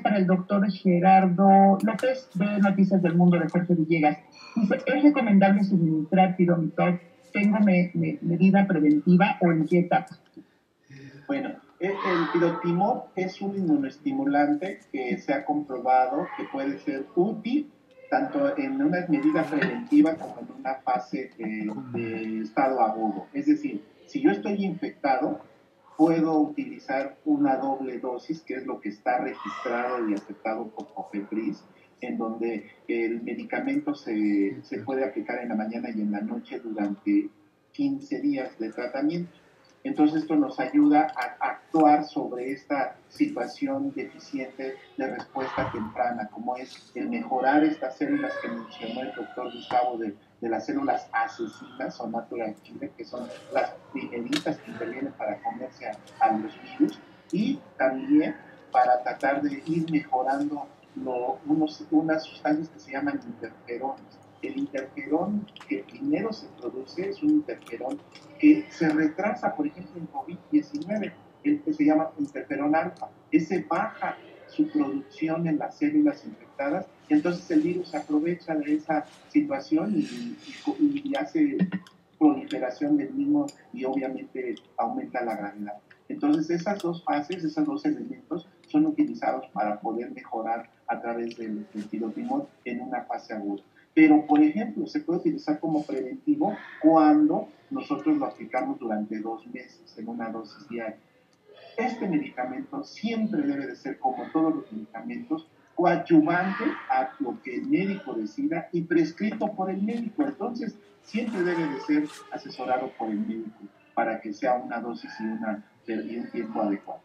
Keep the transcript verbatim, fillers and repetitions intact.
para el doctor Gerardo López, de Noticias del Mundo de Jorge Villegas. Dice, ¿es recomendable suministrar piromitol? ¿Tengo me, me, medida preventiva o en qué etapa? Bueno, el, el pirotimor es un inmunoestimulante que se ha comprobado que puede ser útil tanto en una medida preventiva como en una fase eh, de estado agudo. Es decir, si yo estoy infectado, puedo utilizar una doble dosis, que es lo que está registrado y aceptado por COFEPRIS, en donde el medicamento se, se puede aplicar en la mañana y en la noche durante quince días de tratamiento. Entonces esto nos ayuda a actuar sobre esta situación deficiente de respuesta temprana, como es el mejorar estas células que mencionó el doctor Gustavo de, de las células asesinas o natural killer, que son las primeritas que intervienen para comerse a, a los virus, y también para tratar de ir mejorando lo, unos, unas sustancias que se llaman interferones. El interferón que primero se produce es un interferón que se retrasa, por ejemplo, en COVID diecinueve, el que se llama interferón alfa. Ese baja su producción en las células infectadas, y entonces el virus aprovecha de esa situación y, y, y hace proliferación del mismo y obviamente aumenta la gravedad. Entonces esas dos fases, esos dos elementos son utilizados para poder mejorar a través del, del pirotimol en una fase aguda. Pero, por ejemplo, se puede utilizar como preventivo cuando nosotros lo aplicamos durante dos meses en una dosis diaria. Este medicamento siempre debe de ser, como todos los medicamentos, coadyuvante a lo que el médico decida y prescrito por el médico. Entonces, siempre debe de ser asesorado por el médico para que sea una dosis y, una, y un tiempo adecuado.